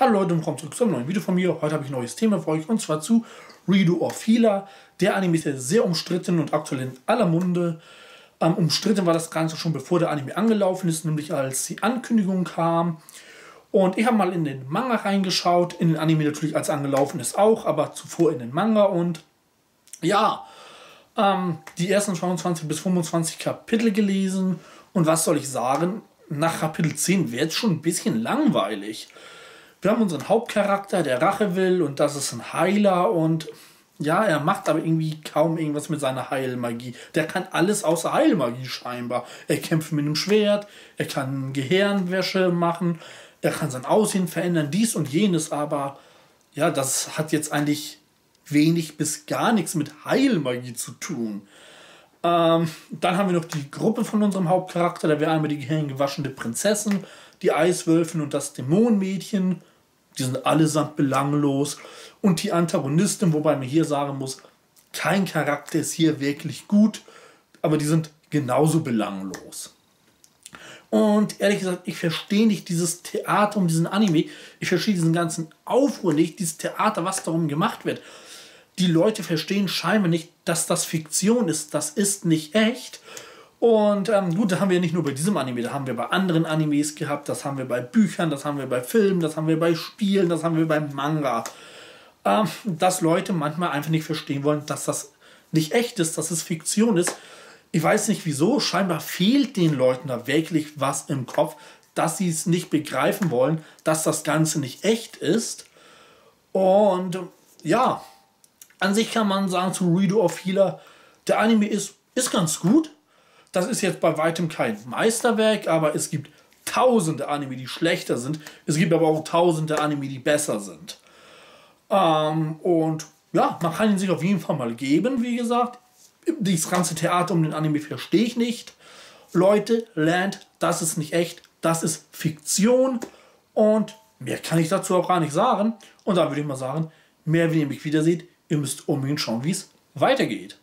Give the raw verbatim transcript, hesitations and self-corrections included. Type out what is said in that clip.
Hallo Leute und willkommen zurück zu einem neuen Video von mir. Heute habe ich ein neues Thema für euch und zwar zu Redo of Healer. Der Anime ist ja sehr umstritten und aktuell in aller Munde. Ähm, umstritten war das Ganze schon bevor der Anime angelaufen ist, nämlich als die Ankündigung kam. Und ich habe mal in den Manga reingeschaut, in den Anime natürlich als angelaufen ist auch, aber zuvor in den Manga und ja, ähm, die ersten zweiundzwanzig bis fünfundzwanzig Kapitel gelesen und was soll ich sagen, nach Kapitel zehn wird es schon ein bisschen langweilig. Wir haben unseren Hauptcharakter, der Rache will und das ist ein Heiler und ja, er macht aber irgendwie kaum irgendwas mit seiner Heilmagie. Der kann alles außer Heilmagie scheinbar. Er kämpft mit einem Schwert, er kann Gehirnwäsche machen, er kann sein Aussehen verändern, dies und jenes, aber ja, das hat jetzt eigentlich wenig bis gar nichts mit Heilmagie zu tun. Ähm, dann haben wir noch die Gruppe von unserem Hauptcharakter, da wäre einmal die gehirngewaschene Prinzessin, die Eiswölfin und das Dämonenmädchen. Die sind allesamt belanglos. Und die Antagonistin, wobei man hier sagen muss, kein Charakter ist hier wirklich gut, aber die sind genauso belanglos. Und ehrlich gesagt, ich verstehe nicht dieses Theater um diesen Anime. Ich verstehe diesen ganzen Aufruhr nicht, dieses Theater, was darum gemacht wird. Die Leute verstehen scheinbar nicht, dass das Fiktion ist. Das ist nicht echt. Und ähm, gut, da haben wir nicht nur bei diesem Anime, da haben wir bei anderen Animes gehabt, das haben wir bei Büchern, das haben wir bei Filmen, das haben wir bei Spielen, das haben wir beim Manga. Ähm, dass Leute manchmal einfach nicht verstehen wollen, dass das nicht echt ist, dass es Fiktion ist. Ich weiß nicht wieso, scheinbar fehlt den Leuten da wirklich was im Kopf, dass sie es nicht begreifen wollen, dass das Ganze nicht echt ist. Und ja, an sich kann man sagen zu Redo of Healer, der Anime ist, ist ganz gut. Das ist jetzt bei weitem kein Meisterwerk, aber es gibt tausende Anime, die schlechter sind. Es gibt aber auch tausende Anime, die besser sind. Ähm, und ja, man kann ihn sich auf jeden Fall mal geben, wie gesagt. Dieses ganze Theater um den Anime verstehe ich nicht. Leute, lernt, das ist nicht echt, das ist Fiktion. Und mehr kann ich dazu auch gar nicht sagen. Und dann würde ich mal sagen, mehr, wenn ihr mich wieder seht, ihr müsst unbedingt schauen, wie es weitergeht.